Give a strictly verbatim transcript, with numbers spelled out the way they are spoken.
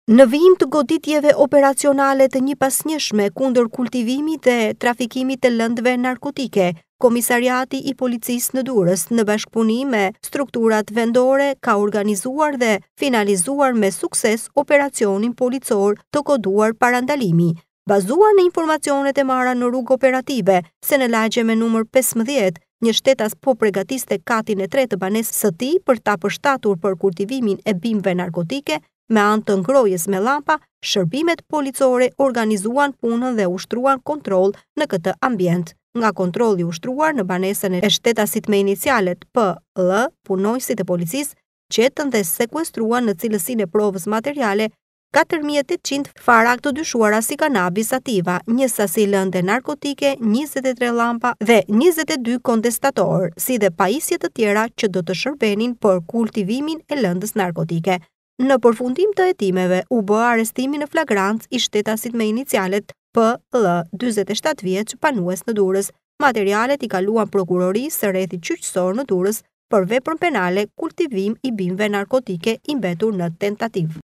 Në vijim të goditjeve operacionale të njëpasnjëshme kundër kultivimit dhe trafikimit të lëndëve narkotike, Komisariati i Policisë në Durrës, në bashkëpunim me strukturat vendore, ka organizuar dhe finalizuar me sukses operacionin policor të koduar parandalimi, bazuar në informacionet e marra në rrugë operative, se në lagje me numër pesëmbëdhjetë, një shtetas po përgatiste katin e tretë të banesës së tij për ta përshtatur për kultivimin e bimëve narkotike. Me anë të ngrohjes me llampa, shërbimet policore organizuan punën dhe ushtruan kontroll në këtë ambient. Nga kontrolli ushtruar në banesën e shtetasit me inicialet P L, punojësit e policisë gjetën dhe sekuestruan në cilësinë e provës materiale katër mijë e tetëqind farak të dyshuara si kanabis sativa, një sasi lënde narkotike, njëzet e tre llampa dhe njëzet e dy kontestatorë, si dhe pajisje të tjera që do të shërbenin për kultivimin e lëndës narkotike. Në përfundim të hetimeve, u bë arestimi në flagrancë i shtetasit me inicialet P L, dyzet e shtatë vjeç, banues në Durrës. Materialet i kaluan prokurorisë së rrethit gjyqësor në Durrës për veprën penale kultivim i bimëve narkotike i mbetur në tentativë.